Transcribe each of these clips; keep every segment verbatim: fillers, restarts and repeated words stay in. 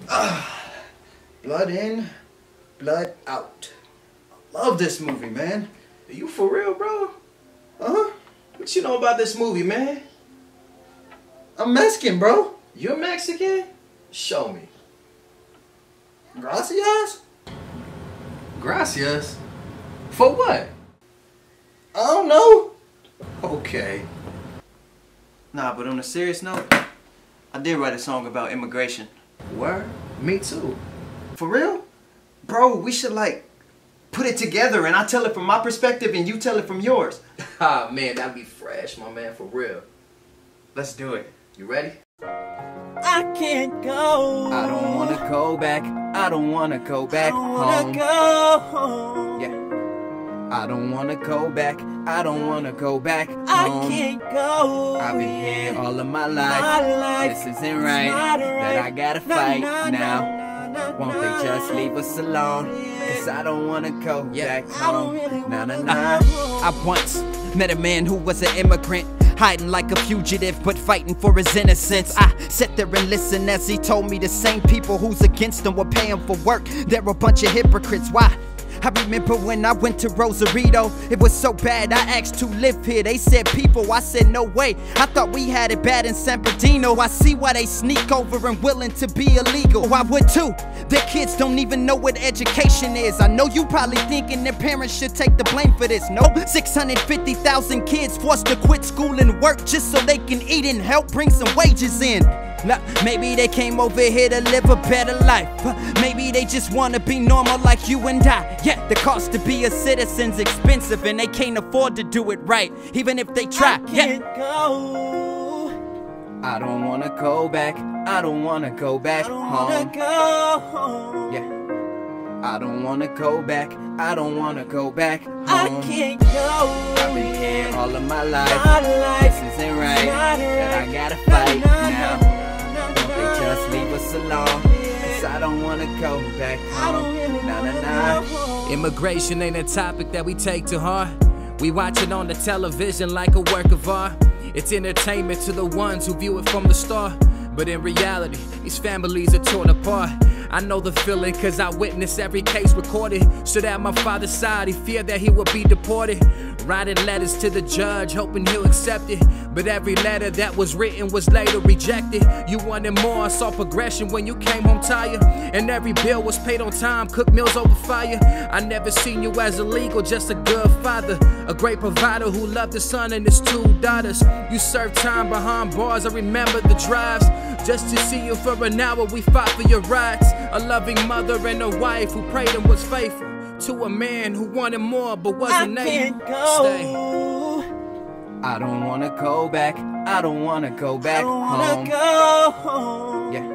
Ah, blood in, blood out. I love this movie, man. Are you for real, bro? Uh-huh. What you know about this movie, man? I'm Mexican, bro. You're Mexican? Show me. Gracias? Gracias? For what? I don't know. Okay. Nah, but on a serious note, I did write a song about immigration. Word? Me too. For real? Bro, we should like put it together and I tell it from my perspective and you tell it from yours. Ah, man, that'd be fresh, my man, for real. Let's do it. You ready? I can't go. I don't wanna go back. I don't wanna go back I wanna home. go home. Yeah. I don't wanna go back. I don't wanna go back home. I can't go. I've been here all of my life. My life This isn't right. not That I right. gotta No, fight no, now. no, no, no, Won't no. they just leave us alone? Cause I don't wanna go Yeah. back I don't home. really Nah, nah, wanna nah. go home. I once met a man who was an immigrant, hiding like a fugitive but fighting for his innocence. I sat there and listened as he told me the same people who's against him were paying for work. They're a bunch of hypocrites. Why? I remember when I went to Rosarito, it was so bad I asked who lived here. They said people, I said no way. I thought we had it bad in San Bernardino. I see why they sneak over and willing to be illegal. I would too. Their kids don't even know what education is. I know you probably thinking their parents should take the blame for this. Nope, six hundred fifty thousand kids forced to quit school and work just so they can eat and help bring some wages in. Nah, maybe they came over here to live a better life. Maybe they just wanna be normal like you and I. Yeah, the cost to be a citizen's expensive and they can't afford to do it right, even if they try. I can't go. I don't wanna go back. I don't wanna go back I don't home. wanna go home. Yeah. I don't wanna go back. I don't wanna go back home. I can't go. I've been here all of my life. My life This isn't right. not That I right. gotta No, fight no, now. no, no, Don't they no. just leave us alone? Cause I don't wanna go back I don't home. really Nah, wanna nah, nah. go home. Immigration ain't a topic that we take to heart. We watch it on the television like a work of art. It's entertainment to the ones who view it from the start. But in reality, these families are torn apart. I know the feeling cause I witnessed every case recorded. Stood at my father's side, he feared that he would be deported. Writing letters to the judge, hoping he'll accept it. But every letter that was written was later rejected. You wanted more, I saw progression when you came home tired. And every bill was paid on time, cooked meals over fire. I never seen you as illegal, just a good father. A great provider who loved his son and his two daughters. You served time behind bars, I remember the drives. Just to see you for an hour, we fought for your rights. A loving mother and a wife who prayed and was faithful to a man who wanted more but I wasn't able. can't go. Stay. I don't wanna go back. I don't wanna go back I don't home. wanna go home. Yeah.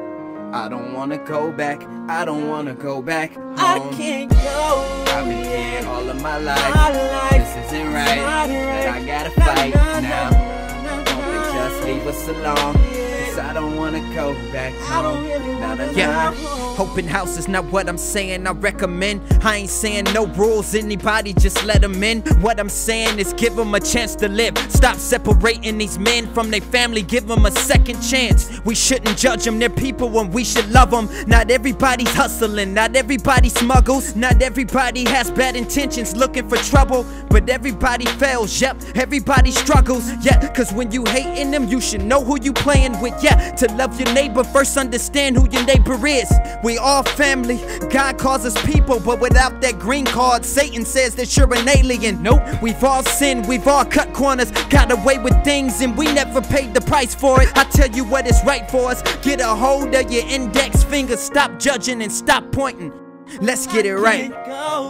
I don't wanna go back. I don't wanna go back home. I can't go. I've been here all of my life. My life This isn't right. not That I right. gotta No, fight no, now. no, no, Don't they no, just no. leave us alone? Cause I don't wanna go back I don't home. really Nah, wanna nah, go nah. home. Open house is not what I'm saying, I recommend. I ain't saying no rules, anybody just let them in. What I'm saying is give them a chance to live. Stop separating these men from their family, give them a second chance. We shouldn't judge them, they're people and we should love them. Not everybody's hustling, not everybody smuggles. Not everybody has bad intentions, looking for trouble. But everybody fails, yep, everybody struggles. Yeah, cause when you hating them, you should know who you playing with. Yeah, to love your neighbor, first understand who your neighbor is. We all family, God calls us people, but without that green card, Satan says that you're an alien. Nope, we've all sinned, we've all cut corners, got away with things and we never paid the price for it. I tell you what is right for us, get a hold of your index finger, stop judging and stop pointing. Let's get it right. I can't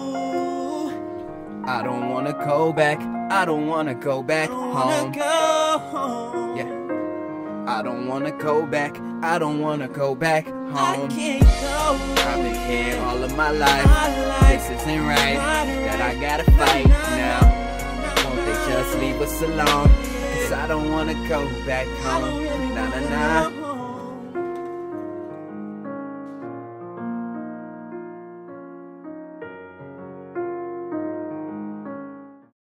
go. I don't wanna go back. I don't wanna go back I don't wanna home. go home. Yeah. I don't wanna go back. I don't wanna go back I home. can't go. I've been here all of my life. My life This isn't right. not That I right. gotta No, fight no, now. no, Won't no, they no. just leave us alone? Cause I don't wanna go back I don't home. really Nah, wanna nah, nah. go